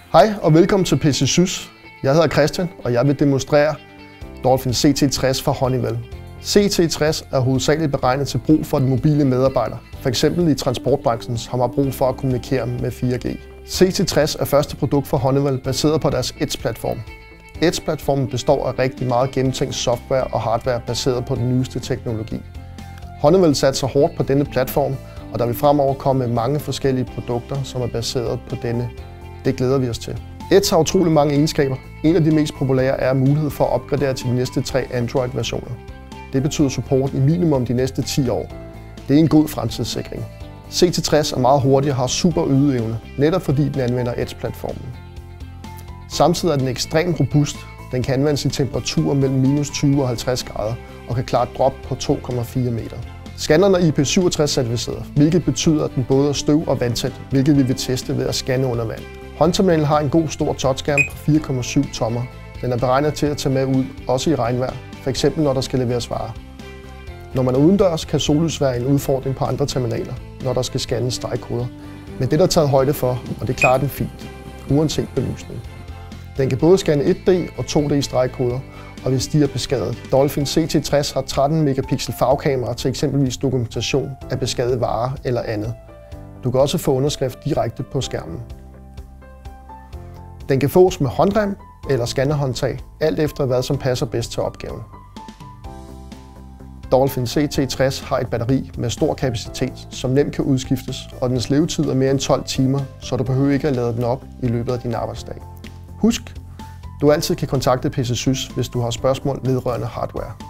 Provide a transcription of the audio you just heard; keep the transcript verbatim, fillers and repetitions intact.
Hej og velkommen til P C Sys. Jeg hedder Christian, og jeg vil demonstrere Dolphin C T tres fra Honeywell. C T tres er hovedsageligt beregnet til brug for den mobile medarbejder, f.eks. i transportbranchen, som har brug for at kommunikere med fire G. C T tres er første produkt fra Honeywell baseret på deres Edge-platform. Edge-platformen består af rigtig meget gennemtænkt software og hardware baseret på den nyeste teknologi. Honeywell satser hårdt på denne platform, og der vil fremover komme med mange forskellige produkter, som er baseret på denne. Det glæder vi os til. Edge har utrolig mange egenskaber. En af de mest populære er mulighed for at opgradere til de næste tre Android-versioner. Det betyder support i minimum de næste ti år. Det er en god fremtidssikring. C T tres er meget hurtig og har super ydeevne, netop fordi den anvender Edge-platformen. Samtidig er den ekstremt robust. Den kan anvendes i temperaturer mellem minus tyve og halvtreds grader og kan klare et drop på to komma fire meter. Scanneren er I P syvogtres certificeret, hvilket betyder, at den både er støv- og vandtæt, hvilket vi vil teste ved at scanne under vand. Håndterminalen har en god stor touchskærm på fire komma syv tommer. Den er beregnet til at tage med ud, også i regnvejr, f.eks. når der skal leveres varer. Når man er udendørs, kan sollys være en udfordring på andre terminaler, når der skal scannes stregkoder. Men det er der taget højde for, og det klarer den fint, uanset belysning. Den kan både scanne et D og to D stregkoder, og hvis de er beskadiget. Dolphin C T tres har tretten megapixel farvekamera til eksempelvis dokumentation af beskadigede varer eller andet. Du kan også få underskrift direkte på skærmen. Den kan fås med håndrem eller scannerhåndtag, alt efter hvad som passer bedst til opgaven. Dolphin C T tres har et batteri med stor kapacitet, som nemt kan udskiftes, og dens levetid er mere end tolv timer, så du behøver ikke at lade den op i løbet af din arbejdsdag. Husk, du altid kan kontakte P C Sys, hvis du har spørgsmål vedrørende hardware.